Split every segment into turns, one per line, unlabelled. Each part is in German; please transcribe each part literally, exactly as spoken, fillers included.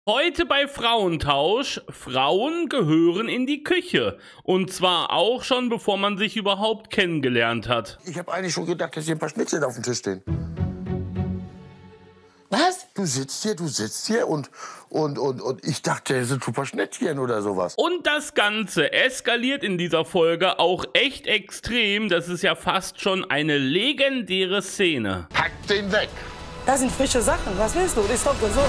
Heute bei Frauentausch, Frauen gehören in die Küche. Und zwar auch schon, bevor man sich überhaupt kennengelernt hat.
Ich habe eigentlich schon gedacht, dass hier ein paar Schnitzel auf dem Tisch stehen.
Was?
Du sitzt hier, du sitzt hier und, und, und, und ich dachte, das sind super Schnittchen oder sowas.
Und das Ganze eskaliert in dieser Folge auch echt extrem. Das ist ja fast schon eine legendäre Szene.
Pack den weg.
Das sind frische Sachen. Was willst du? Das ist doch gesund.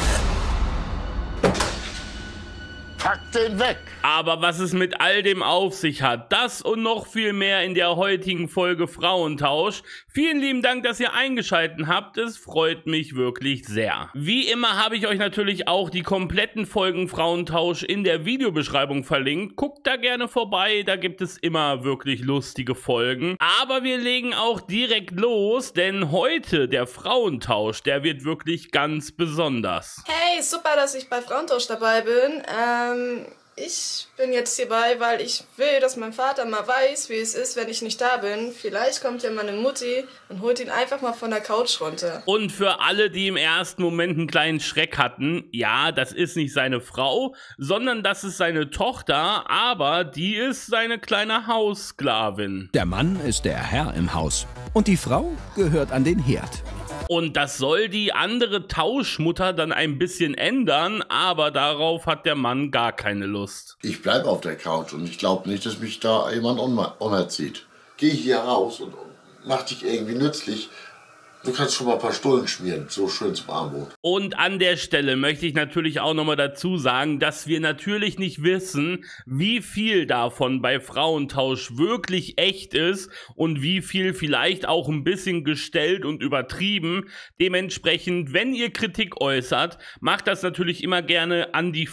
Pack den weg.
Aber was es mit all dem auf sich hat, das und noch viel mehr in der heutigen Folge Frauentausch. Vielen lieben Dank, dass ihr eingeschaltet habt. Es freut mich wirklich sehr. Wie immer habe ich euch natürlich auch die kompletten Folgen Frauentausch in der Videobeschreibung verlinkt. Guckt da gerne vorbei, da gibt es immer wirklich lustige Folgen. Aber wir legen auch direkt los, denn heute der Frauentausch, der wird wirklich ganz besonders.
Hey, super, dass ich bei Frauentausch dabei bin. Ähm, ich bin jetzt hierbei, weil ich will, dass mein Vater mal weiß, wie es ist, wenn ich nicht da bin. Vielleicht kommt ja meine Mutti und holt ihn einfach mal von der Couch runter.
Und für alle, die im ersten Moment einen kleinen Schreck hatten, ja, das ist nicht seine Frau, sondern das ist seine Tochter, aber die ist seine kleine Haussklavin.
Der Mann ist der Herr im Haus und die Frau gehört an den Herd.
Und das soll die andere Tauschmutter dann ein bisschen ändern, aber darauf hat der Mann gar keine Lust.
Ich bleib auf der Couch und ich glaube nicht, dass mich da jemand umerzieht. Geh hier raus und mach dich irgendwie nützlich. Du kannst schon mal ein paar Stullen schmieren, so schön zum Abendbrot.
Und an der Stelle möchte ich natürlich auch nochmal dazu sagen, dass wir natürlich nicht wissen, wie viel davon bei Frauentausch wirklich echt ist und wie viel vielleicht auch ein bisschen gestellt und übertrieben. Dementsprechend, wenn ihr Kritik äußert, macht das natürlich immer gerne an die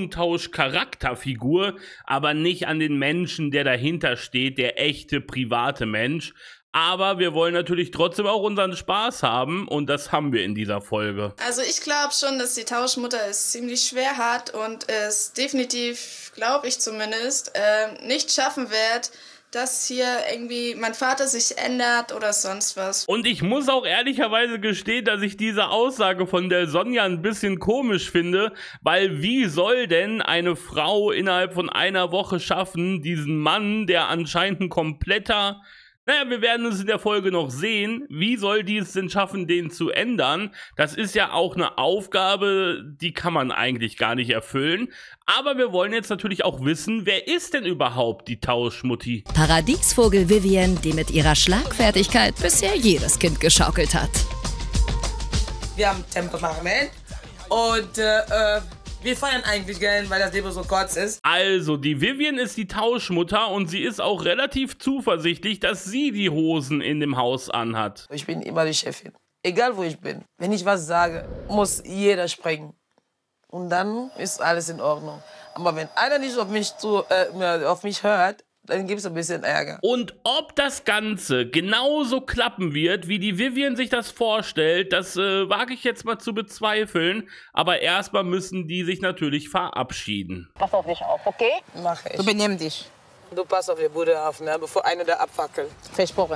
Frauentausch-Charakterfigur, aber nicht an den Menschen, der dahinter steht, der echte private Mensch. Aber wir wollen natürlich trotzdem auch unseren Spaß haben und das haben wir in dieser Folge.
Also ich glaube schon, dass die Tauschmutter es ziemlich schwer hat und es definitiv, glaube ich zumindest, äh, nicht schaffen wird, dass hier irgendwie mein Vater sich ändert oder sonst was.
Und ich muss auch ehrlicherweise gestehen, dass ich diese Aussage von der Sonja ein bisschen komisch finde, weil wie soll denn eine Frau innerhalb von einer Woche schaffen, diesen Mann, der anscheinend ein kompletter... Naja, wir werden es in der Folge noch sehen. Wie soll die es denn schaffen, den zu ändern? Das ist ja auch eine Aufgabe, die kann man eigentlich gar nicht erfüllen. Aber wir wollen jetzt natürlich auch wissen, wer ist denn überhaupt die Tauschmutti?
Paradiesvogel Vivian, die mit ihrer Schlagfertigkeit bisher jedes Kind geschaukelt hat.
Wir haben Temperament und äh, wir feiern eigentlich gern, weil das Leben so kurz ist.
Also, die Vivian ist die Tauschmutter und sie ist auch relativ zuversichtlich, dass sie die Hosen in dem Haus anhat.
Ich bin immer die Chefin. Egal wo ich bin. Wenn ich was sage, muss jeder springen. Und dann ist alles in Ordnung. Aber wenn einer nicht auf mich, zu, äh, auf mich hört, dann gibt es ein bisschen Ärger.
Und ob das Ganze genauso klappen wird, wie die Vivian sich das vorstellt, das äh, wage ich jetzt mal zu bezweifeln. Aber erstmal müssen die sich natürlich verabschieden.
Pass auf dich auf, okay?
Mach ich.
Du benimm dich.
Du passt auf die Bude auf, ne? Bevor einer da abfackelt.
Versprochen.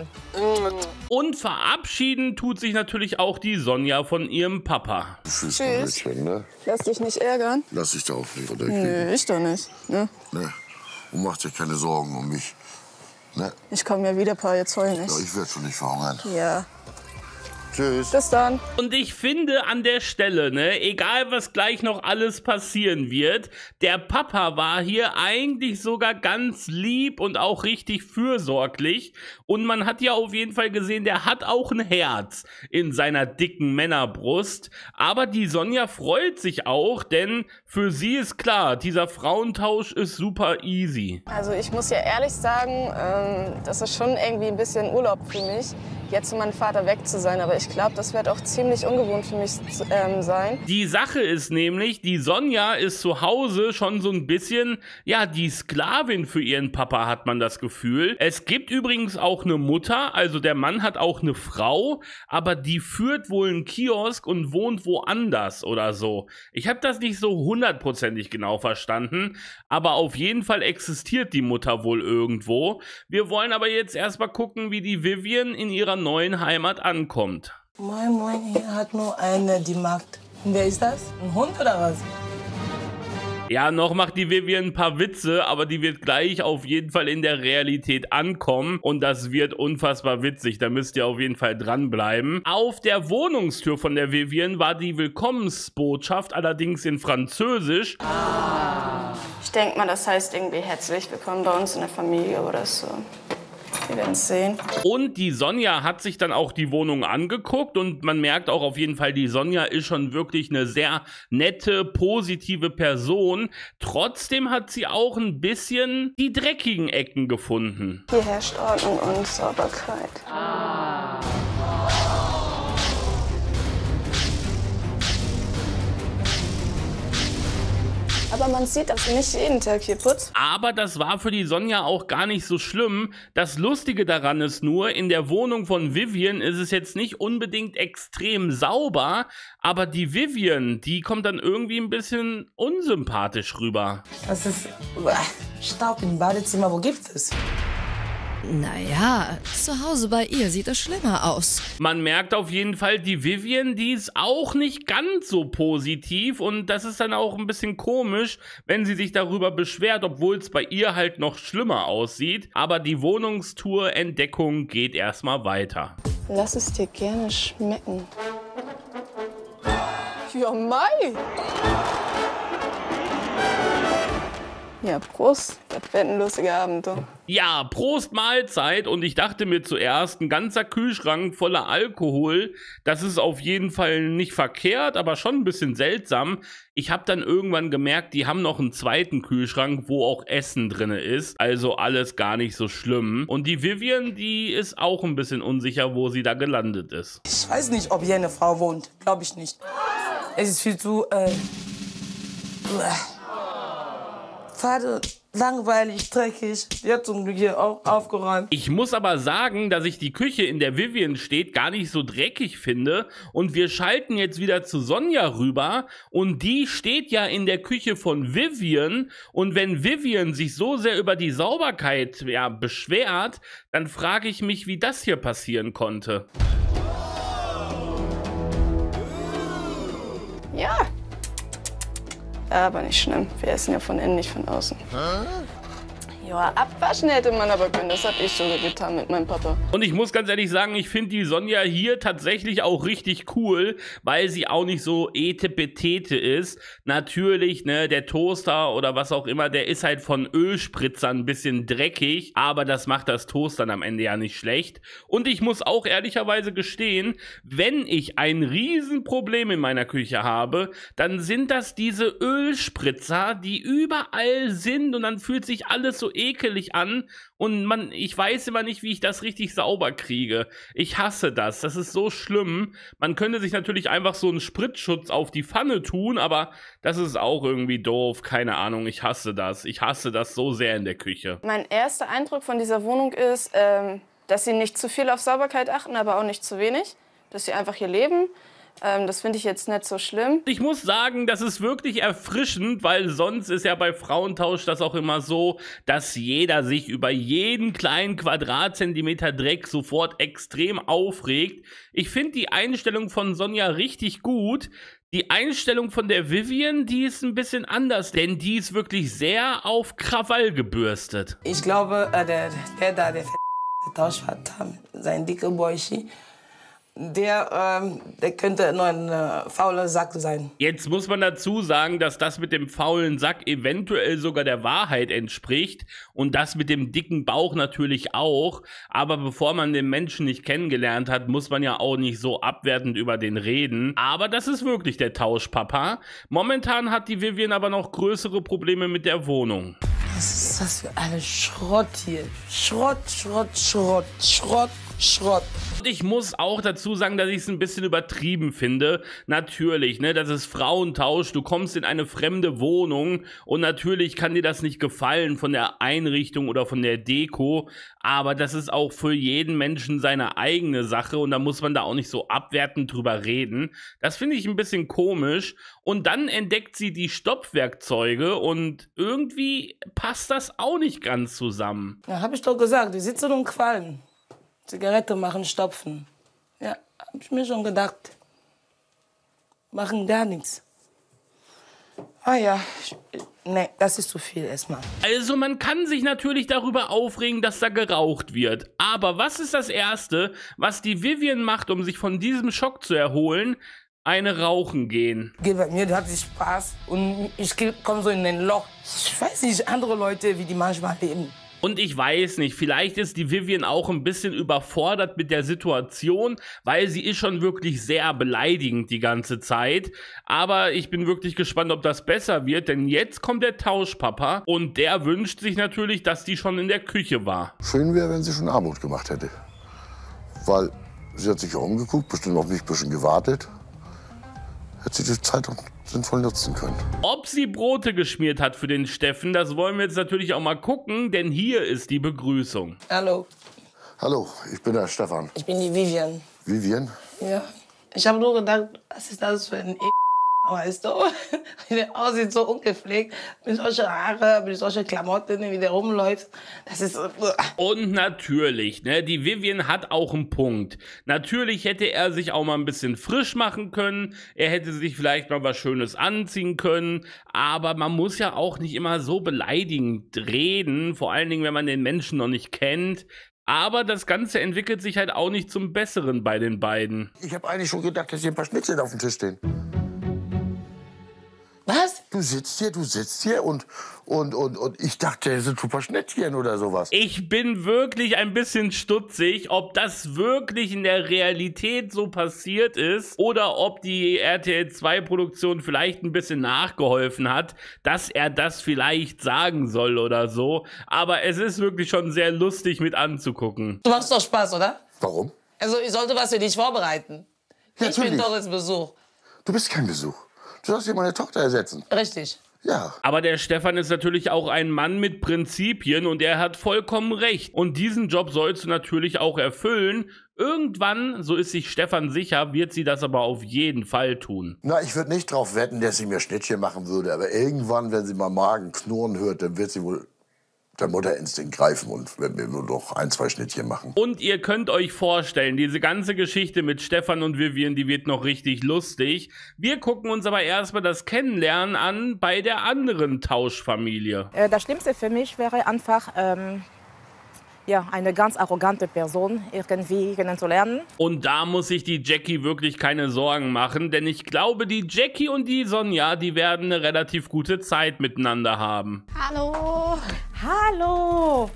Und verabschieden tut sich natürlich auch die Sonja von ihrem Papa.
Tschüss. Mädchen, ne?
Lass dich nicht ärgern.
Lass dich da auch nicht oder
Nö, ich doch nicht. Ne?
Ne? Und mach dir keine Sorgen um mich. Ne?
Ich komme ja wieder, Pa, jetzt heul nicht.
Ja, ich werde schon nicht verhungern.
Ja.
Tschüss.
Bis dann.
Und ich finde an der Stelle, ne, egal was gleich noch alles passieren wird, der Papa war hier eigentlich sogar ganz lieb und auch richtig fürsorglich. Und man hat ja auf jeden Fall gesehen, der hat auch ein Herz in seiner dicken Männerbrust. Aber die Sonja freut sich auch, denn für sie ist klar, dieser Frauentausch ist super easy.
Also ich muss ja ehrlich sagen, ähm, das ist schon irgendwie ein bisschen Urlaub für mich, jetzt zu meinem Vater weg zu sein. Aber ich glaube, das wird auch ziemlich ungewohnt für mich ähm, sein.
Die Sache ist nämlich, die Sonja ist zu Hause schon so ein bisschen, ja, die Sklavin für ihren Papa, hat man das Gefühl. Es gibt übrigens auch eine Mutter, also der Mann hat auch eine Frau, aber die führt wohl einen Kiosk und wohnt woanders oder so. Ich habe das nicht so hundertprozentig genau verstanden, aber auf jeden Fall existiert die Mutter wohl irgendwo. Wir wollen aber jetzt erstmal gucken, wie die Vivian in ihrer neuen Heimat ankommt.
Moin Moin, hier hat nur eine die Macht Und wer ist das? Ein Hund oder was?
Ja, noch macht die Vivian ein paar Witze, aber die wird gleich auf jeden Fall in der Realität ankommen und das wird unfassbar witzig, da müsst ihr auf jeden Fall dranbleiben. Auf der Wohnungstür von der Vivian war die Willkommensbotschaft allerdings in Französisch.
Ah. Ich denke mal, das heißt irgendwie herzlich willkommen bei uns in der Familie oder so. Wir werden es sehen.
Und die Sonja hat sich dann auch die Wohnung angeguckt und man merkt auch auf jeden Fall, die Sonja ist schon wirklich eine sehr nette, positive Person. Trotzdem hat sie auch ein bisschen die dreckigen Ecken gefunden.
Hier herrscht Ordnung und Sauberkeit. Ah. Aber man sieht, dass sie nicht jeden Tag hier putzt.
Aber das war für die Sonja auch gar nicht so schlimm. Das Lustige daran ist nur, in der Wohnung von Vivian ist es jetzt nicht unbedingt extrem sauber, aber die Vivian, die kommt dann irgendwie ein bisschen unsympathisch rüber.
Das ist Staub im Badezimmer, wo gibt es?
Naja, zu Hause bei ihr sieht es schlimmer aus.
Man merkt auf jeden Fall, die Vivian, die ist auch nicht ganz so positiv und das ist dann auch ein bisschen komisch, wenn sie sich darüber beschwert, obwohl es bei ihr halt noch schlimmer aussieht. Aber die Wohnungstour-Entdeckung geht erstmal weiter.
Lass es dir gerne schmecken. Ja, Mai! Ja, Prost. Das wird ein lustiger Abend. Du.
Ja, Prost Mahlzeit und ich dachte mir zuerst, ein ganzer Kühlschrank voller Alkohol, das ist auf jeden Fall nicht verkehrt, aber schon ein bisschen seltsam. Ich habe dann irgendwann gemerkt, die haben noch einen zweiten Kühlschrank, wo auch Essen drin ist, also alles gar nicht so schlimm. Und die Vivian, die ist auch ein bisschen unsicher, wo sie da gelandet ist.
Ich weiß nicht, ob hier eine Frau wohnt, glaube ich nicht. Es ist viel zu, äh, Vater, langweilig, dreckig. Jetzt zum Glück hier auch aufgeräumt.
Ich muss aber sagen, dass ich die Küche, in der Vivian steht, gar nicht so dreckig finde. Und wir schalten jetzt wieder zu Sonja rüber. Und die steht ja in der Küche von Vivian. Und wenn Vivian sich so sehr über die Sauberkeit ja, beschwert, dann frage ich mich, wie das hier passieren konnte.
Ja. Aber nicht schlimm. Wir essen ja von innen, nicht von außen. Ja, abwaschen hätte man aber können. Das habe ich sogar getan mit meinem Papa.
Und ich muss ganz ehrlich sagen, ich finde die Sonja hier tatsächlich auch richtig cool, weil sie auch nicht so etepetete ist. Natürlich, ne, der Toaster oder was auch immer, der ist halt von Ölspritzern ein bisschen dreckig, aber das macht das Toast dann am Ende ja nicht schlecht. Und ich muss auch ehrlicherweise gestehen, wenn ich ein Riesenproblem in meiner Küche habe, dann sind das diese Ölspritzer, die überall sind und dann fühlt sich alles so ekelig an und man, ich weiß immer nicht, wie ich das richtig sauber kriege. Ich hasse das, das ist so schlimm. Man könnte sich natürlich einfach so einen Spritzschutz auf die Pfanne tun, aber das ist auch irgendwie doof, keine Ahnung, ich hasse das. Ich hasse das so sehr in der Küche.
Mein erster Eindruck von dieser Wohnung ist, ähm, dass sie nicht zu viel auf Sauberkeit achten, aber auch nicht zu wenig. Dass sie einfach hier leben. Ähm, das finde ich jetzt nicht so schlimm.
Ich muss sagen, das ist wirklich erfrischend, weil sonst ist ja bei Frauentausch das auch immer so, dass jeder sich über jeden kleinen Quadratzentimeter Dreck sofort extrem aufregt. Ich finde die Einstellung von Sonja richtig gut. Die Einstellung von der Vivian, die ist ein bisschen anders, denn die ist wirklich sehr auf Krawall gebürstet.
Ich glaube, äh, der, der da, der Tauschvater, sein dicker Boychi, Der, ähm, der könnte nur ein äh, fauler Sack sein.
Jetzt muss man dazu sagen, dass das mit dem faulen Sack eventuell sogar der Wahrheit entspricht und das mit dem dicken Bauch natürlich auch. Aber bevor man den Menschen nicht kennengelernt hat, muss man ja auch nicht so abwertend über den reden. Aber das ist wirklich der Tauschpapa. Momentan hat die Vivian aber noch größere Probleme mit der Wohnung.
Was ist das für eine Schrott hier? Schrott, Schrott, Schrott, Schrott, Schrott.
Und ich muss auch dazu sagen, dass ich es ein bisschen übertrieben finde. Natürlich, ne, das ist Frauentausch. Du kommst in eine fremde Wohnung und natürlich kann dir das nicht gefallen von der Einrichtung oder von der Deko. Aber das ist auch für jeden Menschen seine eigene Sache und da muss man da auch nicht so abwertend drüber reden. Das finde ich ein bisschen komisch. Und dann entdeckt sie die Stopfwerkzeuge und irgendwie passt das auch nicht ganz zusammen.
Ja, hab ich doch gesagt, die sitzen und qualmen. Zigarette machen, stopfen. Ja, hab ich mir schon gedacht. machen gar nichts. Ah ja, nee, das ist zu viel erstmal.
Also man kann sich natürlich darüber aufregen, dass da geraucht wird. Aber was ist das Erste, was die Vivian macht, um sich von diesem Schock zu erholen? Eine rauchen gehen.
Geht bei mir, da hat sich Spaß und ich komme so in ein Loch. Ich weiß nicht, andere Leute, wie die manchmal leben.
Und ich weiß nicht, vielleicht ist die Vivian auch ein bisschen überfordert mit der Situation, weil sie ist schon wirklich sehr beleidigend die ganze Zeit. Aber ich bin wirklich gespannt, ob das besser wird, denn jetzt kommt der Tauschpapa und der wünscht sich natürlich, dass die schon in der Küche war.
Schön wäre, wenn sie schon Armut gemacht hätte. Weil sie hat sich ja umgeguckt, bestimmt auf mich ein bisschen gewartet. Hätte sie die Zeit auch sinnvoll nutzen können.
Ob sie Brote geschmiert hat für den Steffen, das wollen wir jetzt natürlich auch mal gucken, denn hier ist die Begrüßung.
Hallo,
Hallo, ich bin der Stefan.
ich bin die Vivian.
Vivian?
Ja. Ich habe nur gedacht, was ist das für ein E weißt du? Wie der aussieht, so ungepflegt, mit solchen Haare, mit solchen Klamotten, wie der rumläuft. Das ist...
Und natürlich, ne, die Vivian hat auch einen Punkt. Natürlich hätte er sich auch mal ein bisschen frisch machen können, er hätte sich vielleicht mal was Schönes anziehen können, aber man muss ja auch nicht immer so beleidigend reden, vor allen Dingen, wenn man den Menschen noch nicht kennt. Aber das Ganze entwickelt sich halt auch nicht zum Besseren bei den beiden.
Ich habe eigentlich schon gedacht, dass hier ein paar Schnitzel auf dem Tisch stehen.
Was?
Du sitzt hier, du sitzt hier und, und, und, und ich dachte, das sind super Schnittchen oder sowas.
Ich bin wirklich ein bisschen stutzig, ob das wirklich in der Realität so passiert ist oder ob die R T L zwei Produktion vielleicht ein bisschen nachgeholfen hat, dass er das vielleicht sagen soll oder so. Aber es ist wirklich schon sehr lustig mit anzugucken.
Du machst doch Spaß, oder?
Warum?
Also ich sollte was für dich vorbereiten. Ich bin
Natürlich.
Doris Besuch.
Du bist kein Besuch. Du sollst hier meine Tochter ersetzen.
Richtig.
Ja.
Aber der Stefan ist natürlich auch ein Mann mit Prinzipien und er hat vollkommen recht. Und diesen Job sollst du natürlich auch erfüllen. Irgendwann, so ist sich Stefan sicher, wird sie das aber auf jeden Fall tun.
Na, ich würde nicht drauf wetten, dass sie mir Schnittchen machen würde. Aber irgendwann, wenn sie mal Magen knurren hört, dann wird sie wohl der Mutterinstinkt greifen und wird mir nur noch ein, zwei Schnittchen machen.
Und ihr könnt euch vorstellen, diese ganze Geschichte mit Stefan und Vivian, die wird noch richtig lustig. Wir gucken uns aber erstmal das Kennenlernen an bei der anderen Tauschfamilie.
Äh, Das Schlimmste für mich wäre einfach, ähm, ja, eine ganz arrogante Person irgendwie kennenzulernen.
Und da muss sich die Jackie wirklich keine Sorgen machen, denn ich glaube, die Jackie und die Sonja, die werden eine relativ gute Zeit miteinander haben.
Hallo.
Hallo!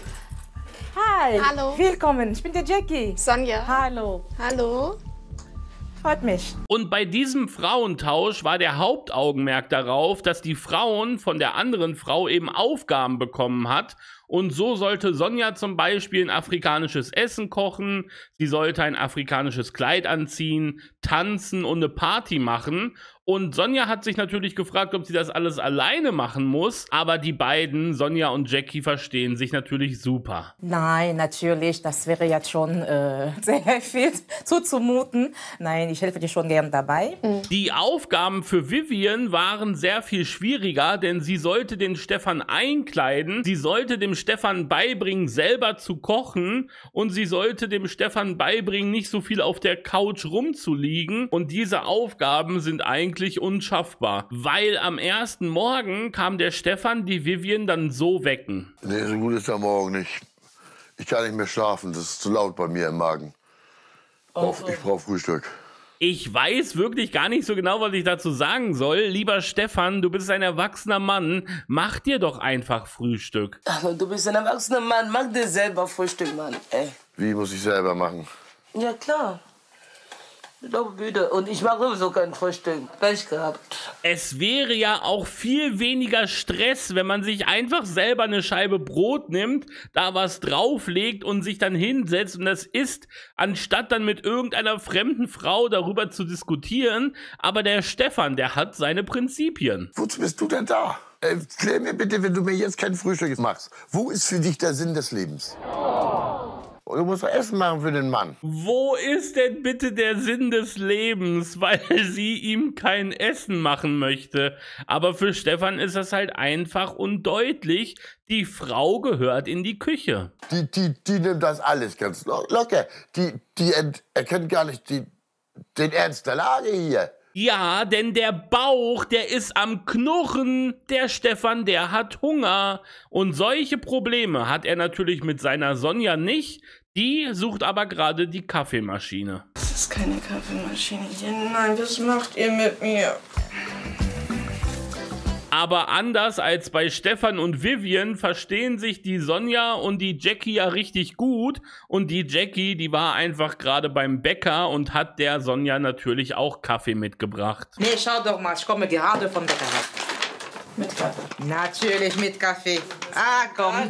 Hi!
Hallo.
Willkommen, ich bin der Jackie.
Sonja.
Hallo!
Hallo.
Freut mich.
Und bei diesem Frauentausch war der Hauptaugenmerk darauf, dass die Frauen von der anderen Frau eben Aufgaben bekommen hat. Und so sollte Sonja zum Beispiel ein afrikanisches Essen kochen, sie sollte ein afrikanisches Kleid anziehen, tanzen und eine Party machen. Und Sonja hat sich natürlich gefragt, ob sie das alles alleine machen muss. Aber die beiden, Sonja und Jackie, verstehen sich natürlich super.
Nein, natürlich, das wäre jetzt schon äh, sehr viel zuzumuten. Nein, ich helfe dir schon gern dabei.
Die Aufgaben für Vivian waren sehr viel schwieriger, denn sie sollte den Stefan einkleiden, sie sollte dem Stefan beibringen, selber zu kochen und sie sollte dem Stefan beibringen, nicht so viel auf der Couch rumzuliegen. Und diese Aufgaben sind eigentlich unschaffbar, weil am ersten Morgen kam der Stefan die Vivian dann so wecken.
Nee, so gut ist der Morgen nicht. Ich kann nicht mehr schlafen, das ist zu laut bei mir im Magen. Ich brauch, ich brauch Frühstück.
Ich weiß wirklich gar nicht so genau, was ich dazu sagen soll. Lieber Stefan, du bist ein erwachsener Mann. Mach dir doch einfach Frühstück.
Aber du bist ein erwachsener Mann, mach dir selber Frühstück, Mann. Ey.
Wie muss ich selber machen?
Ja, klar. Ich bin doch müde und ich mache sowieso kein Frühstück. Pech gehabt.
Es wäre ja auch viel weniger Stress, wenn man sich einfach selber eine Scheibe Brot nimmt, da was drauflegt und sich dann hinsetzt und das isst, anstatt dann mit irgendeiner fremden Frau darüber zu diskutieren. Aber der Stefan, der hat seine Prinzipien.
Wozu bist du denn da? Erklär mir bitte, wenn du mir jetzt kein Frühstück machst. Wo ist für dich der Sinn des Lebens? Du musst doch Essen machen für den Mann.
Wo ist denn bitte der Sinn des Lebens, weil sie ihm kein Essen machen möchte? Aber für Stefan ist das halt einfach und deutlich. Die Frau gehört in die Küche.
Die, die, die nimmt das alles ganz lo- locker. Die, die ent- erkennt gar nicht die, den Ernst der Lage hier.
Ja, denn der Bauch, der ist am Knurren. Der Stefan, der hat Hunger. Und solche Probleme hat er natürlich mit seiner Sonja nicht. Die sucht aber gerade die Kaffeemaschine.
Das ist keine Kaffeemaschine hier. Nein, was macht ihr mit mir?
Aber anders als bei Stefan und Vivian verstehen sich die Sonja und die Jackie ja richtig gut. Und die Jackie, die war einfach gerade beim Bäcker und hat der Sonja natürlich auch Kaffee mitgebracht.
Nee, schau doch mal, ich komme gerade vom Bäcker.
Mit Kaffee.
Natürlich mit Kaffee. Ah, komm.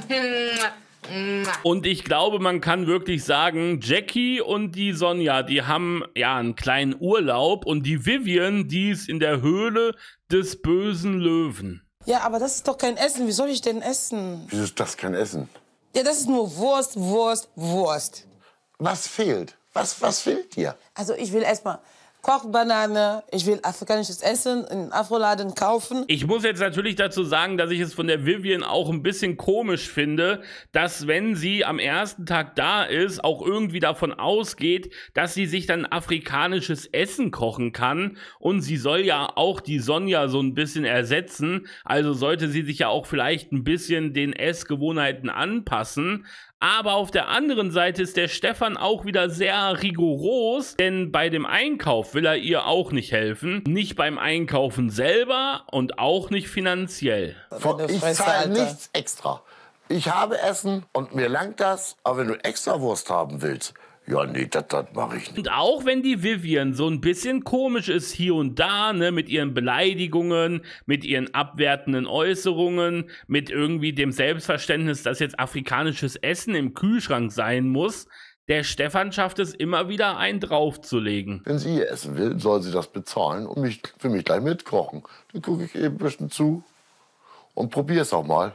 Und ich glaube, man kann wirklich sagen, Jackie und die Sonja, die haben ja einen kleinen Urlaub und die Vivian, die ist in der Höhle des bösen Löwen.
Ja, aber das ist doch kein Essen. Wie soll ich denn essen?
Wieso ist das kein Essen?
Ja, das ist nur Wurst, Wurst, Wurst.
Was fehlt? Was, was fehlt dir?
Also ich will erstmal Kochbanane, ich will afrikanisches Essen in Afroladen kaufen.
Ich muss jetzt natürlich dazu sagen, dass ich es von der Vivian auch ein bisschen komisch finde, dass wenn sie am ersten Tag da ist, auch irgendwie davon ausgeht, dass sie sich dann afrikanisches Essen kochen kann. Und sie soll ja auch die Sonja so ein bisschen ersetzen. Also sollte sie sich ja auch vielleicht ein bisschen den Essgewohnheiten anpassen. Aber auf der anderen Seite ist der Stefan auch wieder sehr rigoros, denn bei dem Einkauf will er ihr auch nicht helfen. Nicht beim Einkaufen selber und auch nicht finanziell.
Ich zahle nichts extra. Ich habe Essen und mir langt das. Aber wenn du extra Wurst haben willst, ja, nee, das mache ich nicht.
Und auch wenn die Vivian so ein bisschen komisch ist hier und da, ne, mit ihren Beleidigungen, mit ihren abwertenden Äußerungen, mit irgendwie dem Selbstverständnis, dass jetzt afrikanisches Essen im Kühlschrank sein muss, der Stefan schafft es immer wieder, einen draufzulegen.
Wenn sie essen will, soll sie das bezahlen und mich, für mich gleich mitkochen. Dann gucke ich eben ein bisschen zu und probiere es auch mal.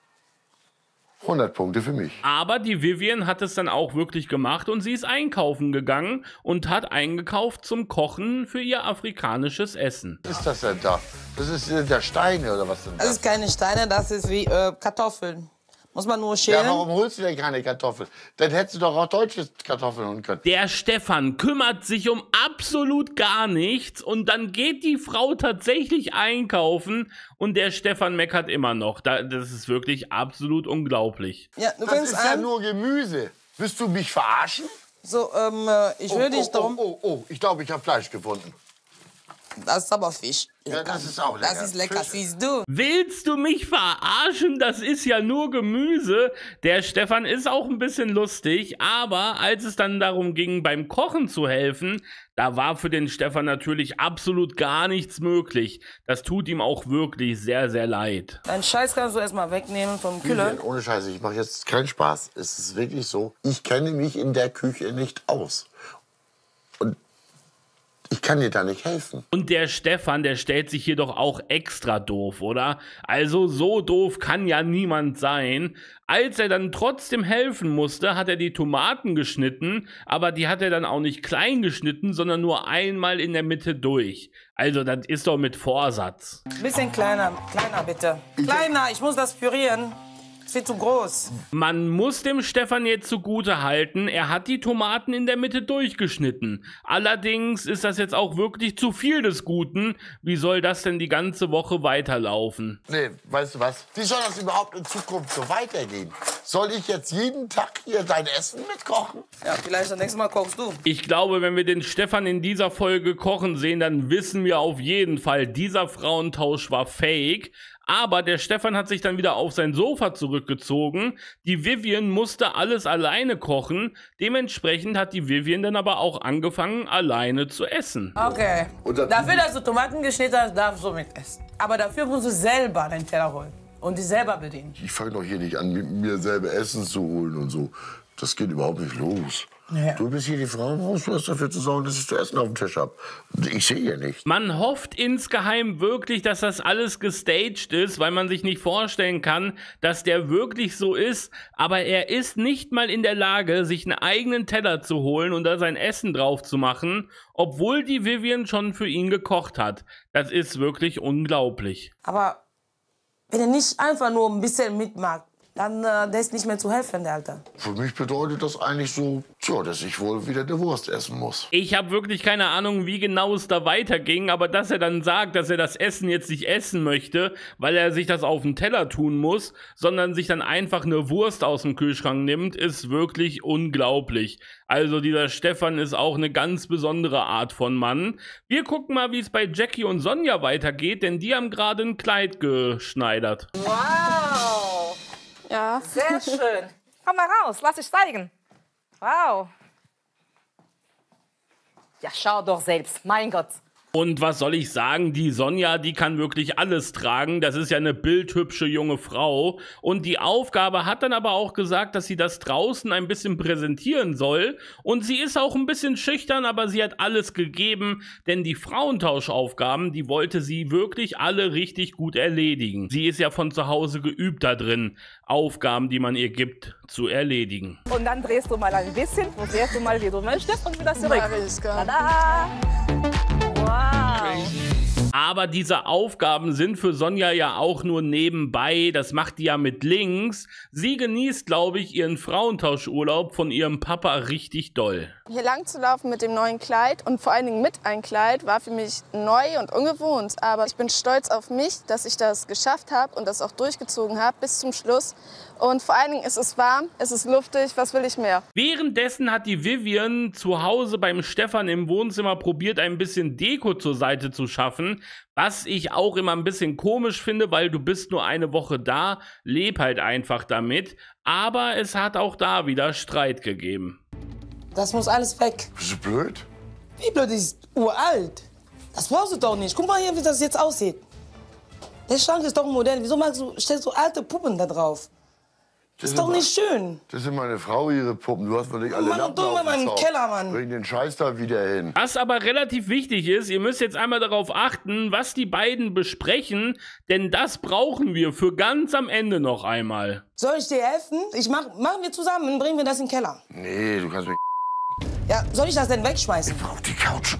hundert Punkte für mich.
Aber die Vivian hat es dann auch wirklich gemacht und sie ist einkaufen gegangen und hat eingekauft zum Kochen für ihr afrikanisches Essen.
Was ist das denn da? Das ist äh, der Steine oder was denn das?
Das ist keine Steine, das ist wie äh, Kartoffeln. Muss man nur schälen.
Ja, warum holst du denn keine Kartoffeln? Dann hättest du doch auch deutsche Kartoffeln holen können.
Der Stefan kümmert sich um absolut gar nichts und dann geht die Frau tatsächlich einkaufen und der Stefan meckert immer noch. Das ist wirklich absolut unglaublich.
Ja, du
Das
fängst
ist ja
an.
nur Gemüse. Willst du mich verarschen?
So, ähm, äh, ich würde
oh,
dich darum.
Oh, oh, oh, ich glaube, ich habe Fleisch gefunden.
Das ist aber Fisch.
Ja, das ist auch lecker.
Das ist lecker,
Fisch.
siehst du.
Willst du mich verarschen? Das ist ja nur Gemüse. Der Stefan ist auch ein bisschen lustig, aber als es dann darum ging, beim Kochen zu helfen, da war für den Stefan natürlich absolut gar nichts möglich. Das tut ihm auch wirklich sehr, sehr leid.
Deinen Scheiß kannst du erstmal wegnehmen vom
Vivian,
Kühler.
ohne Scheiße, ich mache jetzt keinen Spaß. Es ist wirklich so, ich kenne mich in der Küche nicht aus. Und ich kann dir da nicht helfen.
Und der Stefan, der stellt sich hier doch auch extra doof, oder? Also so doof kann ja niemand sein. Als er dann trotzdem helfen musste, hat er die Tomaten geschnitten, aber die hat er dann auch nicht klein geschnitten, sondern nur einmal in der Mitte durch. Also das ist doch mit Vorsatz.
Bisschen kleiner, kleiner bitte. Kleiner, ich muss das pürieren. Ist viel zu groß.
Man muss dem Stefan jetzt zugute halten, er hat die Tomaten in der Mitte durchgeschnitten. Allerdings ist das jetzt auch wirklich zu viel des Guten. Wie soll das denn die ganze Woche weiterlaufen?
Nee, weißt du was? Wie soll das überhaupt in Zukunft so weitergehen? Soll ich jetzt jeden Tag hier dein Essen mitkochen?
Ja, vielleicht das nächste Mal kochst du.
Ich glaube, wenn wir den Stefan in dieser Folge kochen sehen, dann wissen wir auf jeden Fall, dieser Frauentausch war fake. Aber der Stefan hat sich dann wieder auf sein Sofa zurückgezogen. Die Vivian musste alles alleine kochen. Dementsprechend hat die Vivian dann aber auch angefangen, alleine zu essen.
Okay.
Und das-
Dafür, dass du Tomaten geschnitten hast, darfst du mit essen. Aber dafür musst du selber deinen Teller holen. Und dich selber bedienen.
Ich fange doch hier nicht an, mit mir selber Essen zu holen und so. Das geht überhaupt nicht los.
Ja.
Du bist hier die Frau im Haus, du hast dafür zu sorgen, dass ich zu essen auf dem Tisch habe. Ich sehe ja nicht.
Man hofft insgeheim wirklich, dass das alles gestaged ist, weil man sich nicht vorstellen kann, dass der wirklich so ist. Aber er ist nicht mal in der Lage, sich einen eigenen Teller zu holen und da sein Essen drauf zu machen, obwohl die Vivian schon für ihn gekocht hat. Das ist wirklich unglaublich.
Aber wenn er nicht einfach nur ein bisschen mitmacht, dann äh, der ist nicht mehr zu helfen, der Alter.
Für mich bedeutet das eigentlich so, tja, dass ich wohl wieder eine Wurst essen muss.
Ich habe wirklich keine Ahnung, wie genau es da weiterging, aber dass er dann sagt, dass er das Essen jetzt nicht essen möchte, weil er sich das auf den Teller tun muss, sondern sich dann einfach eine Wurst aus dem Kühlschrank nimmt, ist wirklich unglaublich. Also dieser Stefan ist auch eine ganz besondere Art von Mann. Wir gucken mal, wie es bei Jackie und Sonja weitergeht, denn die haben gerade ein Kleid geschneidert.
Wow,
Ja.
sehr schön. Komm mal raus, lass dich zeigen. Wow. Ja, schau doch selbst, mein Gott.
Und was soll ich sagen, die Sonja, die kann wirklich alles tragen. Das ist ja eine bildhübsche junge Frau. Und die Aufgabe hat dann aber auch gesagt, dass sie das draußen ein bisschen präsentieren soll. Und sie ist auch ein bisschen schüchtern, aber sie hat alles gegeben. Denn die Frauentauschaufgaben, die wollte sie wirklich alle richtig gut erledigen. Sie ist ja von zu Hause geübt da drin, Aufgaben, die man ihr gibt, zu erledigen.
Und dann drehst du mal ein bisschen, probierst du mal, wie du möchtest und wieder zurück.
Mach ich gar nicht.
Tada! Wow.
Aber diese Aufgaben sind für Sonja ja auch nur nebenbei. Das macht die ja mit links. Sie genießt, glaube ich, ihren Frauentauschurlaub von ihrem Papa richtig doll.
Hier lang zu laufen mit dem neuen Kleid und vor allen Dingen mit einem Kleid war für mich neu und ungewohnt. Aber ich bin stolz auf mich, dass ich das geschafft habe und das auch durchgezogen habe bis zum Schluss. Und vor allen Dingen ist es warm, es ist luftig, was will ich mehr?
Währenddessen hat die Vivian zu Hause beim Stefan im Wohnzimmer probiert, ein bisschen Deko zur Seite zu schaffen, was ich auch immer ein bisschen komisch finde, weil du bist nur eine Woche da, leb halt einfach damit. Aber es hat auch da wieder Streit gegeben.
Das muss alles weg.
Bist du blöd?
Wie blöd, ist uralt. Das brauchst du doch nicht. Guck mal hier, wie das jetzt aussieht. Der Schrank ist doch modern. Wieso magst du, stellst du alte Puppen da drauf? Das ist doch nicht schön.
Das sind meine Frau, ihre Puppen. Du hast wohl nicht alle
Mann,
Lampen
du
auf
mal
dem
meinen
Zaun.
Keller, Mann.
Bring den Scheiß da wieder hin.
Was aber relativ wichtig ist, ihr müsst jetzt einmal darauf achten, was die beiden besprechen, denn das brauchen wir für ganz am Ende noch einmal.
Soll ich dir helfen? Ich mach, machen wir zusammen, bringen wir das in den Keller.
Nee, du kannst mich...
Ja, soll ich das denn wegschmeißen?
auf die Couch.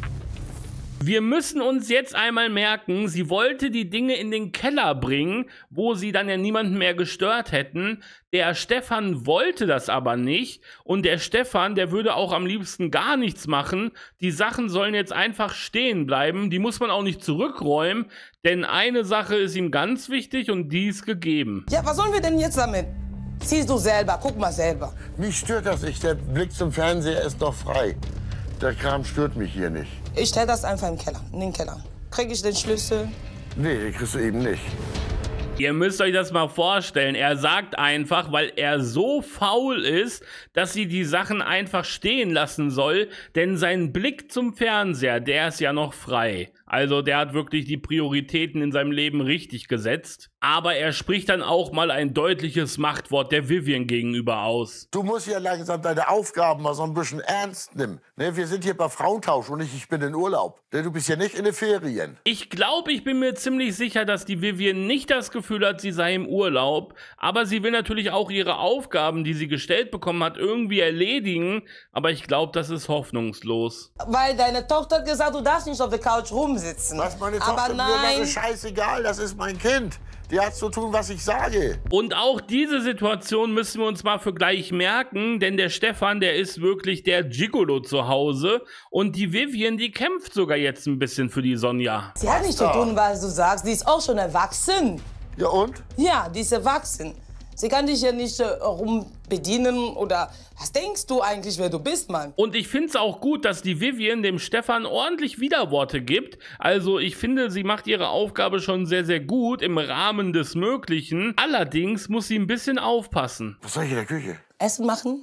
Wir müssen uns jetzt einmal merken, sie wollte die Dinge in den Keller bringen, wo sie dann ja niemanden mehr gestört hätten. Der Stefan wollte das aber nicht und der Stefan, der würde auch am liebsten gar nichts machen. Die Sachen sollen jetzt einfach stehen bleiben, die muss man auch nicht zurückräumen, denn eine Sache ist ihm ganz wichtig und die ist gegeben.
Ja, was sollen wir denn jetzt damit? Siehst du selber, guck mal selber.
Mich stört das nicht. Der Blick zum Fernseher ist noch frei. Der Kram stört mich hier nicht.
Ich stell das einfach im Keller, in den Keller. Krieg ich den Schlüssel?
Nee, den kriegst du eben nicht.
Ihr müsst euch das mal vorstellen, er sagt einfach, weil er so faul ist, dass sie die Sachen einfach stehen lassen soll, denn sein Blick zum Fernseher, der ist ja noch frei. Also der hat wirklich die Prioritäten in seinem Leben richtig gesetzt. Aber er spricht dann auch mal ein deutliches Machtwort der Vivian gegenüber aus.
Du musst ja langsam deine Aufgaben mal so ein bisschen ernst nehmen. Ne, wir sind hier bei Frauentausch und nicht, ich bin in Urlaub. Ne, du bist ja nicht in den Ferien.
Ich glaube, ich bin mir ziemlich sicher, dass die Vivian nicht das Gefühl hat, sie sei im Urlaub. Aber sie will natürlich auch ihre Aufgaben, die sie gestellt bekommen hat, irgendwie erledigen. Aber ich glaube, das ist hoffnungslos.
Weil deine Tochter hat gesagt, du darfst nicht auf der Couch rumsitzen.
Was meine
Aber
Tochter, mir war
nein.
das scheißegal, das ist mein Kind. Die hat zu tun, was ich sage.
Und auch diese Situation müssen wir uns mal für gleich merken, denn der Stefan, der ist wirklich der Gigolo zu Hause und die Vivian, die kämpft sogar jetzt ein bisschen für die Sonja.
Sie hat nicht zu tun, was du sagst. Die ist auch schon erwachsen.
Ja und?
Ja, die ist erwachsen. Sie kann dich ja nicht äh, rumbedienen oder was denkst du eigentlich, wer du bist, Mann?
Und ich finde es auch gut, dass die Vivian dem Stefan ordentlich Widerworte gibt. Also ich finde, sie macht ihre Aufgabe schon sehr, sehr gut im Rahmen des Möglichen. Allerdings muss sie ein bisschen aufpassen.
Was soll ich in der Küche?
Essen machen?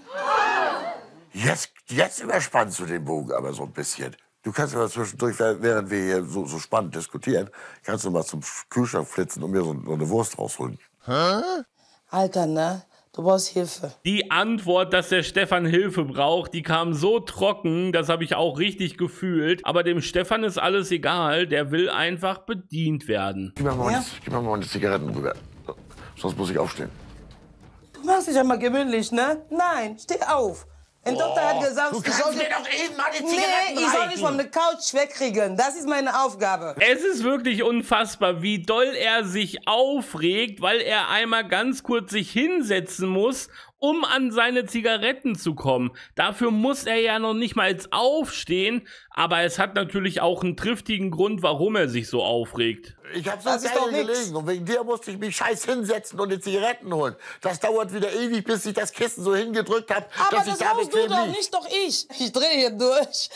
Jetzt, jetzt überspannst du den Bogen aber so ein bisschen. Du kannst aber zwischendurch, während wir hier so, so spannend diskutieren, kannst du mal zum Kühlschrank flitzen und mir so, so eine Wurst rausholen. Hä?
Alter, ne? Du brauchst Hilfe.
Die Antwort, dass der Stefan Hilfe braucht, die kam so trocken, das habe ich auch richtig gefühlt. Aber dem Stefan ist alles egal, der will einfach bedient werden.
Gib mir mal,
Ja?
eine, gib mir mal eine Zigaretten rüber. Sonst muss ich aufstehen.
Du machst dich ja mal gemütlich, ne? Nein, steh auf. Meine Tochter hat gesagt,
Du
ich
kannst
soll,
mir doch eben mal die
nee,
Zigaretten
ich soll
reichen.
dich von der Couch wegkriegen. Das ist meine Aufgabe.
Es ist wirklich unfassbar, wie doll er sich aufregt, weil er einmal ganz kurz sich hinsetzen muss, um an seine Zigaretten zu kommen. Dafür muss er ja noch nicht mal aufstehen, aber es hat natürlich auch einen triftigen Grund, warum er sich so aufregt.
Ich hab so
Das ist doch
geil
nix.
gelegen und wegen dir musste ich mich scheiß hinsetzen und die Zigaretten holen. Das dauert wieder ewig, bis ich das Kissen so hingedrückt habe,
Aber
dass ich
das
da
brauchst du
bequem
doch,
lieg.
nicht doch ich. Ich drehe hier durch.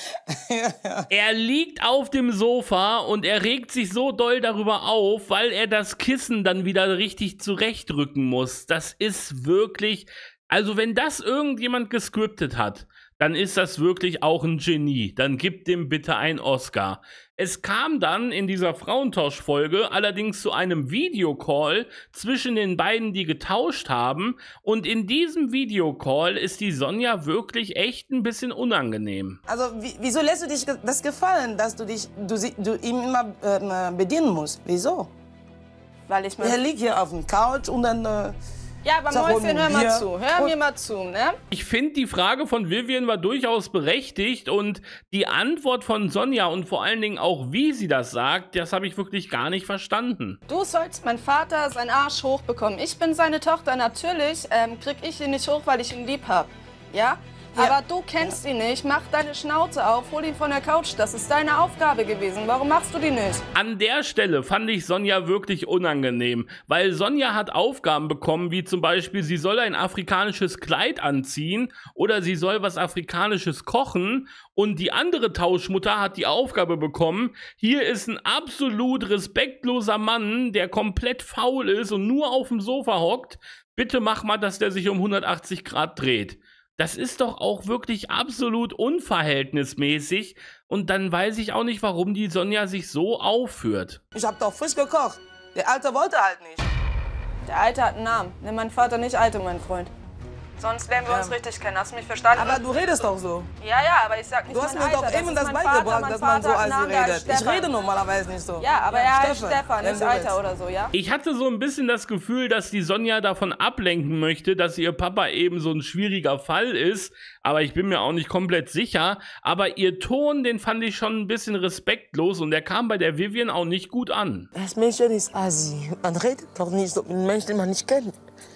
Er liegt auf dem Sofa und er regt sich so doll darüber auf, weil er das Kissen dann wieder richtig zurechtrücken muss. Das ist wirklich, also wenn das irgendjemand gescriptet hat, dann ist das wirklich auch ein Genie. Dann gib dem bitte einen Oscar. Es kam dann in dieser Frauentausch-Folge allerdings zu einem Videocall zwischen den beiden, die getauscht haben. Und in diesem Videocall ist die Sonja wirklich echt ein bisschen unangenehm.
Also wie, wieso lässt du dich ge- das gefallen, dass du dich, du, sie- du ihm immer äh, bedienen musst? Wieso?
Weil ich
Er
mein...
liegt hier auf dem Couch und dann... Äh,
Ja, aber
Sag,
Mäuschen, hör mal
Bier.
zu. Hör
Und-
mir mal zu, ne?
Ich finde, die Frage von Vivian war durchaus berechtigt und die Antwort von Sonja und vor allen Dingen auch, wie sie das sagt, das habe ich wirklich gar nicht verstanden.
Du sollst mein Vater seinen Arsch hochbekommen. Ich bin seine Tochter, natürlich ähm, krieg ich ihn nicht hoch, weil ich ihn lieb hab. Ja?
Ja.
Aber du kennst ihn nicht, mach deine Schnauze auf, hol ihn von der Couch. Das ist deine Aufgabe gewesen. Warum machst du die nicht?
An der Stelle fand ich Sonja wirklich unangenehm, weil Sonja hat Aufgaben bekommen, wie zum Beispiel, sie soll ein afrikanisches Kleid anziehen oder sie soll was Afrikanisches kochen und die andere Tauschmutter hat die Aufgabe bekommen, hier ist ein absolut respektloser Mann, der komplett faul ist und nur auf dem Sofa hockt, bitte mach mal, dass der sich um hundertachtzig Grad dreht. Das ist doch auch wirklich absolut unverhältnismäßig und dann weiß ich auch nicht, warum die Sonja sich so aufführt.
ich hab doch frisch gekocht. Der Alte wollte halt nicht.
Der Alte hat einen Namen. Nenn meinen Vater nicht Alte, mein Freund. Sonst lernen wir uns
Ja.
richtig kennen. Hast du mich verstanden?
Aber du redest doch so.
ja, ja, aber ich sag nicht
Du hast
mein
mir
Alter.
doch eben
ist
das
mein
beigebracht,
Vater. Mein
dass man so
Vater hat
als
einen Namen, der heißt
redet. Ich
Stefan.
rede normalerweise nicht so.
Ja, aber
Ja,
er heißt
Stefan,
Stefan,
wenn
nicht
du
Alter
willst.
oder so, ja?
Ich hatte so ein bisschen das Gefühl, dass die Sonja davon ablenken möchte, dass ihr Papa eben so ein schwieriger Fall ist, aber ich bin mir auch nicht komplett sicher. Aber ihr Ton, den fand ich schon ein bisschen respektlos und der kam bei der Vivian auch nicht gut an.
Das Mädchen ist Asi. Man redet doch nicht so mit Menschen, die man nicht kennt.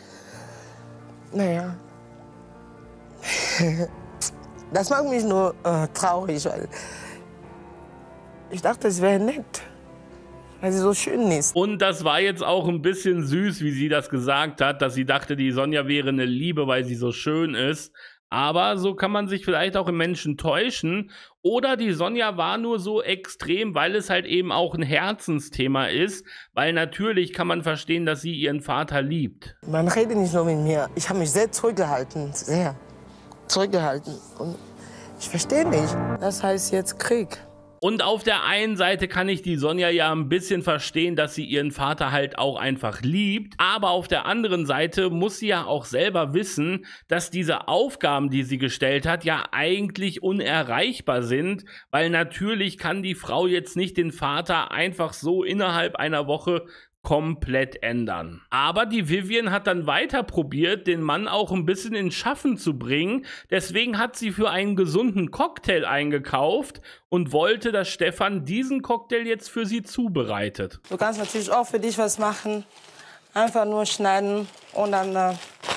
Naja. Das macht mich nur äh, traurig, weil ich dachte, es wäre nett, weil sie so schön ist.
Und das war jetzt auch ein bisschen süß, wie sie das gesagt hat, dass sie dachte, die Sonja wäre eine Liebe, weil sie so schön ist. Aber so kann man sich vielleicht auch im Menschen täuschen. Oder die Sonja war nur so extrem, weil es halt eben auch ein Herzensthema ist. Weil natürlich kann man verstehen, dass sie ihren Vater liebt.
Man redet nicht nur mit mir. Ich habe mich sehr zurückgehalten, sehr zurückgehalten. Und ich verstehe nicht. Das heißt jetzt Krieg.
Und auf der einen Seite kann ich die Sonja ja ein bisschen verstehen, dass sie ihren Vater halt auch einfach liebt. Aber auf der anderen Seite muss sie ja auch selber wissen, dass diese Aufgaben, die sie gestellt hat, ja eigentlich unerreichbar sind. Weil natürlich kann die Frau jetzt nicht den Vater einfach so innerhalb einer Woche komplett ändern. Aber die Vivian hat dann weiter probiert, den Mann auch ein bisschen in Schaffen zu bringen. Deswegen hat sie für einen gesunden Cocktail eingekauft und wollte, dass Stefan diesen Cocktail jetzt für sie zubereitet.
Du kannst natürlich auch für dich was machen. Einfach nur schneiden und dann äh,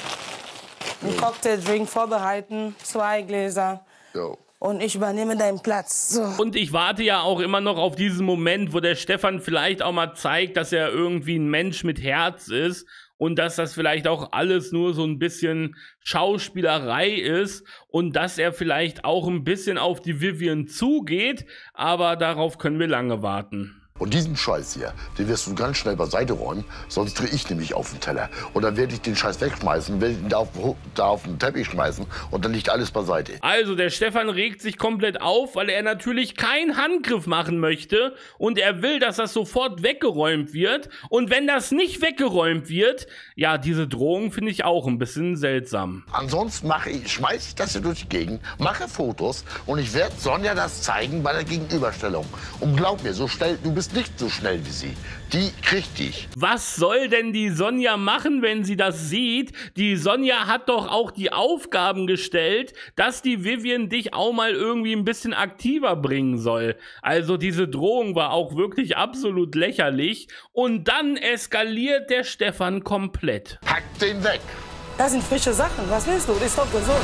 einen Cocktaildrink vorbereiten. Zwei Gläser.
Jo.
Und ich übernehme deinen Platz. So.
Und ich warte ja auch immer noch auf diesen Moment, wo der Stefan vielleicht auch mal zeigt, dass er irgendwie ein Mensch mit Herz ist und dass das vielleicht auch alles nur so ein bisschen Schauspielerei ist und dass er vielleicht auch ein bisschen auf die Vivian zugeht, aber darauf können wir lange warten.
Und diesen Scheiß hier, den wirst du ganz schnell beiseite räumen, sonst drehe ich nämlich auf den Teller. Und dann werde ich den Scheiß wegschmeißen, werde ihn da auf, da auf den Teppich schmeißen und dann liegt alles beiseite.
Also der Stefan regt sich komplett auf, weil er natürlich keinen Handgriff machen möchte und er will, dass das sofort weggeräumt wird. Und wenn das nicht weggeräumt wird, ja, diese Drohung finde ich auch ein bisschen seltsam.
Ansonsten mache ich, schmeiße ich das hier durch die Gegend, mache Fotos und ich werde Sonja das zeigen bei der Gegenüberstellung. Und glaub mir, so schnell, du bist ist nicht so schnell wie sie. Die kriegt dich.
Was soll denn die Sonja machen, wenn sie das sieht? Die Sonja hat doch auch die Aufgaben gestellt, dass die Vivian dich auch mal irgendwie ein bisschen aktiver bringen soll. Also diese Drohung war auch wirklich absolut lächerlich. Und dann eskaliert der Stefan komplett.
Pack den weg.
Das sind frische Sachen. Was willst du? Das ist doch gesund.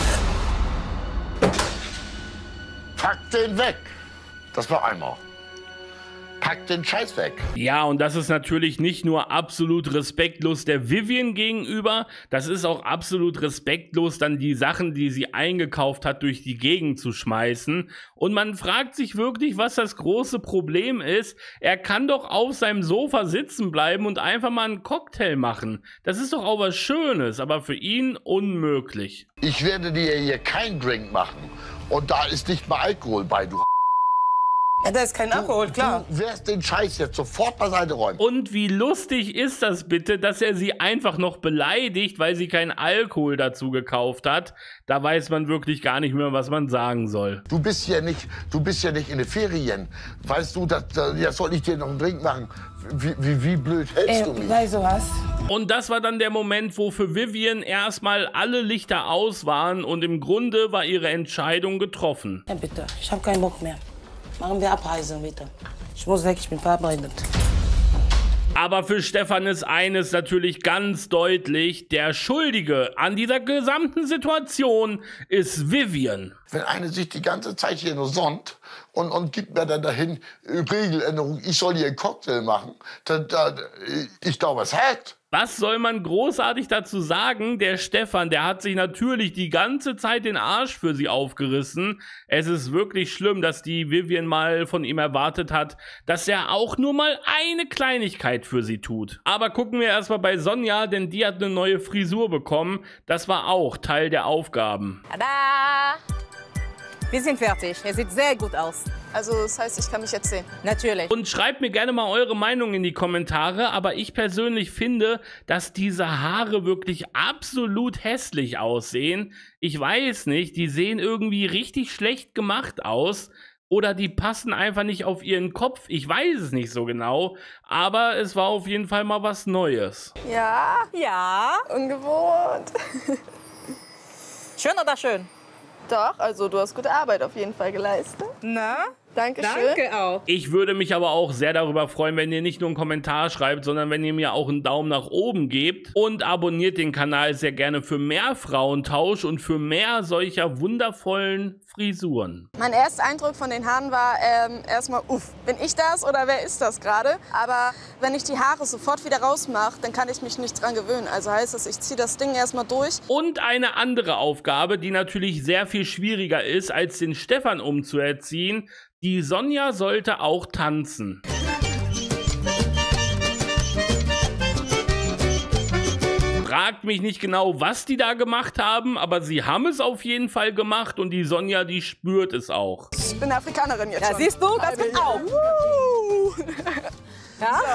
Pack den weg. Das war einmal. Pack den Scheiß weg.
Ja, und das ist natürlich nicht nur absolut respektlos der Vivian gegenüber, das ist auch absolut respektlos, dann die Sachen, die sie eingekauft hat, durch die Gegend zu schmeißen. Und man fragt sich wirklich, was das große Problem ist. Er kann doch auf seinem Sofa sitzen bleiben und einfach mal einen Cocktail machen. Das ist doch auch was Schönes, aber für ihn unmöglich.
Ich werde dir hier keinen Drink machen. Und da ist nicht mal Alkohol bei, du.
Ja, da ist kein Alkohol, klar.
Du wirst den Scheiß jetzt sofort beiseite räumen.
Und wie lustig ist das bitte, dass er sie einfach noch beleidigt, weil sie keinen Alkohol dazu gekauft hat. Da weiß man wirklich gar nicht mehr, was man sagen soll.
Du bist ja nicht, du bist ja nicht in den Ferien. Weißt du, das, ja, soll ich dir noch einen Drink machen? Wie, wie, wie blöd hältst
Äh,
du mich?
weißt du was?
Und das war dann der Moment, wo für Vivian erstmal alle Lichter aus waren und im Grunde war ihre Entscheidung getroffen.
Ja, bitte, ich habe keinen Bock mehr. Machen wir Abreisen, bitte. Ich muss weg, ich bin verabredet.
Aber für Stefan ist eines natürlich ganz deutlich, der Schuldige an dieser gesamten Situation ist Vivian.
Wenn eine sich die ganze Zeit hier nur sonnt und, und gibt mir dann dahin Regeländerung, ich soll hier einen Cocktail machen, dann, dann, ich glaube, es hat.
Was soll man großartig dazu sagen? Der Stefan, der hat sich natürlich die ganze Zeit den Arsch für sie aufgerissen. Es ist wirklich schlimm, dass die Vivian mal von ihm erwartet hat, dass er auch nur mal eine Kleinigkeit für sie tut. Aber gucken wir erstmal bei Sonja, denn die hat eine neue Frisur bekommen. Das war auch Teil der Aufgaben.
Tada! Wir sind fertig. Er sieht sehr gut aus.
Also das heißt, ich kann mich jetzt sehen.
Natürlich.
Und schreibt mir gerne mal eure Meinung in die Kommentare, aber ich persönlich finde, dass diese Haare wirklich absolut hässlich aussehen. Ich weiß nicht, die sehen irgendwie richtig schlecht gemacht aus. Oder die passen einfach nicht auf ihren Kopf. Ich weiß es nicht so genau. Aber es war auf jeden Fall mal was Neues.
Ja,
Ja.
ungewohnt.
Schön oder schön?
Doch, also du hast gute Arbeit auf jeden Fall geleistet.
Na?
Dankeschön.
Danke auch.
Ich würde mich aber auch sehr darüber freuen, wenn ihr nicht nur einen Kommentar schreibt, sondern wenn ihr mir auch einen Daumen nach oben gebt und abonniert den Kanal sehr gerne für mehr Frauentausch und für mehr solcher wundervollen Frisuren.
Mein erster Eindruck von den Haaren war ähm, erstmal, uff, bin ich das oder wer ist das gerade? Aber wenn ich die Haare sofort wieder rausmache, dann kann ich mich nicht dran gewöhnen. Also heißt das, ich ziehe das Ding erstmal durch.
Und eine andere Aufgabe, die natürlich sehr viel schwieriger ist, als den Stefan umzuerziehen. Die Sonja sollte auch tanzen. Fragt mich nicht genau, was die da gemacht haben, aber sie haben es auf jeden Fall gemacht und die Sonja, die spürt es auch.
Ich bin Afrikanerin jetzt
Ja,
schon.
siehst du, das geht auch. Ja?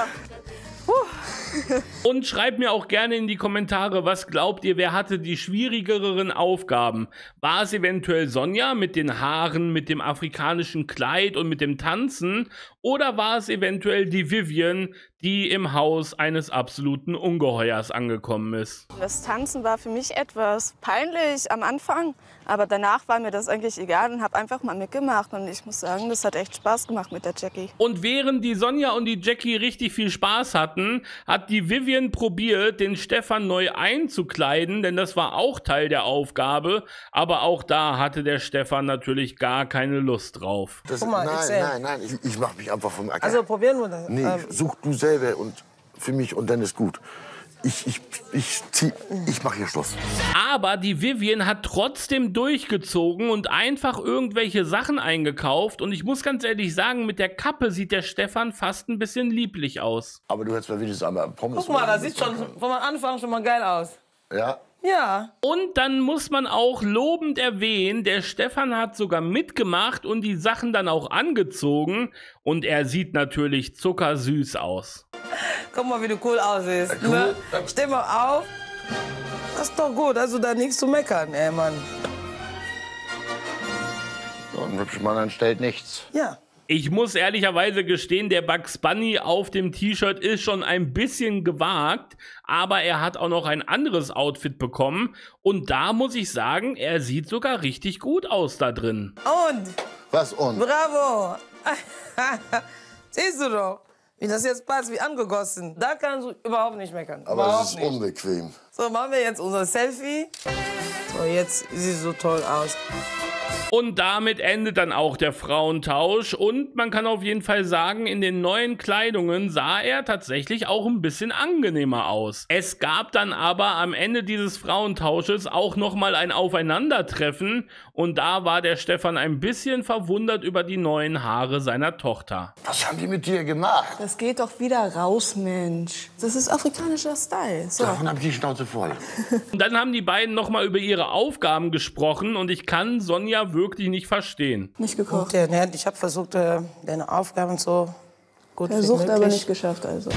Und schreibt mir auch gerne in die Kommentare, was glaubt ihr, wer hatte die schwierigeren Aufgaben? War es eventuell Sonja mit den Haaren, mit dem afrikanischen Kleid und mit dem Tanzen? Oder war es eventuell die Vivian, die im Haus eines absoluten Ungeheuers angekommen ist?
Das Tanzen war für mich etwas peinlich am Anfang, aber danach war mir das eigentlich egal und habe einfach mal mitgemacht. Und ich muss sagen, das hat echt Spaß gemacht mit der Jackie.
Und während die Sonja und die Jackie richtig viel Spaß hatten, hat die Vivian probiert, den Stefan neu einzukleiden, denn das war auch Teil der Aufgabe. Aber auch da hatte der Stefan natürlich gar keine Lust drauf.
Das,
Guck mal,
nein,
erzähl.
nein, nein, ich, ich mach mich einfach vom Acker.
Also probieren wir das.
nee,
Ähm,
such du selber und für mich und dann ist gut. Ich, ich, ich, zieh, ich mach hier Schluss.
Aber die Vivian hat trotzdem durchgezogen und einfach irgendwelche Sachen eingekauft. Und ich muss ganz ehrlich sagen, mit der Kappe sieht der Stefan fast ein bisschen lieblich aus.
Aber du hättest mal wenigstens einmal Pommes.
Guck mal, das sieht schon von Anfang schon mal geil aus.
Ja.
Ja.
Und dann muss man auch lobend erwähnen, der Stefan hat sogar mitgemacht und die Sachen dann auch angezogen. Und er sieht natürlich zuckersüß aus.
Guck mal, wie du cool aussiehst.
Ja, cool.
Ne? Steh mal auf. Das ist doch gut, also da nichts zu meckern, ey, Mann.
So ein hübscher Mann anstellt nichts.
Ja.
Ich muss ehrlicherweise gestehen, der Bugs Bunny auf dem T-Shirt ist schon ein bisschen gewagt, aber er hat auch noch ein anderes Outfit bekommen und da muss ich sagen, er sieht sogar richtig gut aus da drin.
Und?
Was und?
Bravo! Siehst du doch, wie das jetzt passt, wie angegossen. Da kannst du überhaupt nicht meckern.
Aber
überhaupt
es ist
nicht.
unbequem.
So, machen wir jetzt unser Selfie. So, jetzt sieht es so toll aus.
Und damit endet dann auch der Frauentausch und man kann auf jeden Fall sagen, in den neuen Kleidungen sah er tatsächlich auch ein bisschen angenehmer aus. Es gab dann aber am Ende dieses Frauentausches auch nochmal ein Aufeinandertreffen und da war der Stefan ein bisschen verwundert über die neuen Haare seiner Tochter.
Was haben die mit dir gemacht?
Das geht doch wieder raus, Mensch. Das ist afrikanischer Style. So.
Davon hab ich die Schnauze voll.
Und dann haben die beiden nochmal über ihre Aufgaben gesprochen und ich kann Sonja wirklich nicht verstehen.
Nicht gekocht.
Und, äh, ich habe versucht, äh, deine Aufgaben so gut wie möglich.
Versucht, aber nicht geschafft, also.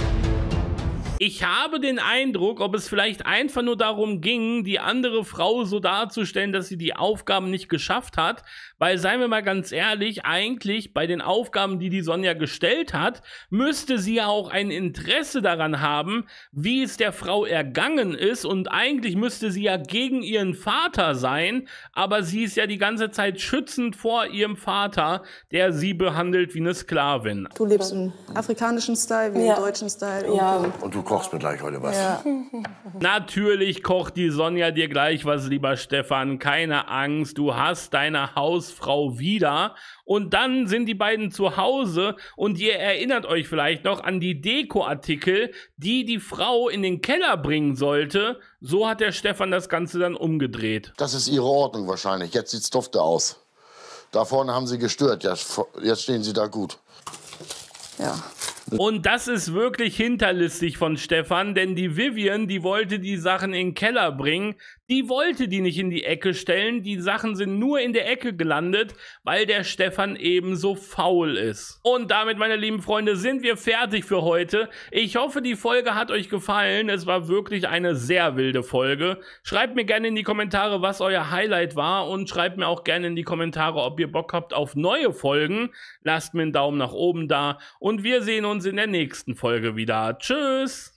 Ich habe den Eindruck, ob es vielleicht einfach nur darum ging, die andere Frau so darzustellen, dass sie die Aufgaben nicht geschafft hat, weil, seien wir mal ganz ehrlich, eigentlich bei den Aufgaben, die die Sonja gestellt hat, müsste sie ja auch ein Interesse daran haben, wie es der Frau ergangen ist und eigentlich müsste sie ja gegen ihren Vater sein, aber sie ist ja die ganze Zeit schützend vor ihrem Vater, der sie behandelt wie eine Sklavin.
Du lebst im afrikanischen Style, wie
Ja.
im deutschen Style.
Ja.
Und
Und du kochst mir gleich heute was.
Ja.
Natürlich kocht die Sonja dir gleich was, lieber Stefan. Keine Angst, du hast deine Hausfrau wieder. Und dann sind die beiden zu Hause und ihr erinnert euch vielleicht noch an die Dekoartikel, die die Frau in den Keller bringen sollte. So hat der Stefan das Ganze dann umgedreht.
Das ist ihre Ordnung wahrscheinlich. Jetzt sieht's dufte aus. Da vorne haben sie gestört. Jetzt, jetzt stehen sie da gut.
Ja.
Und das ist wirklich hinterlistig von Stefan, denn die Vivian, die wollte die Sachen in den Keller bringen, die wollte die nicht in die Ecke stellen, die Sachen sind nur in der Ecke gelandet, weil der Stefan eben so faul ist. Und damit, meine lieben Freunde, sind wir fertig für heute. Ich hoffe, die Folge hat euch gefallen, es war wirklich eine sehr wilde Folge. Schreibt mir gerne in die Kommentare, was euer Highlight war und schreibt mir auch gerne in die Kommentare, ob ihr Bock habt auf neue Folgen. Lasst mir einen Daumen nach oben da und wir sehen uns in der nächsten Folge wieder. Tschüss!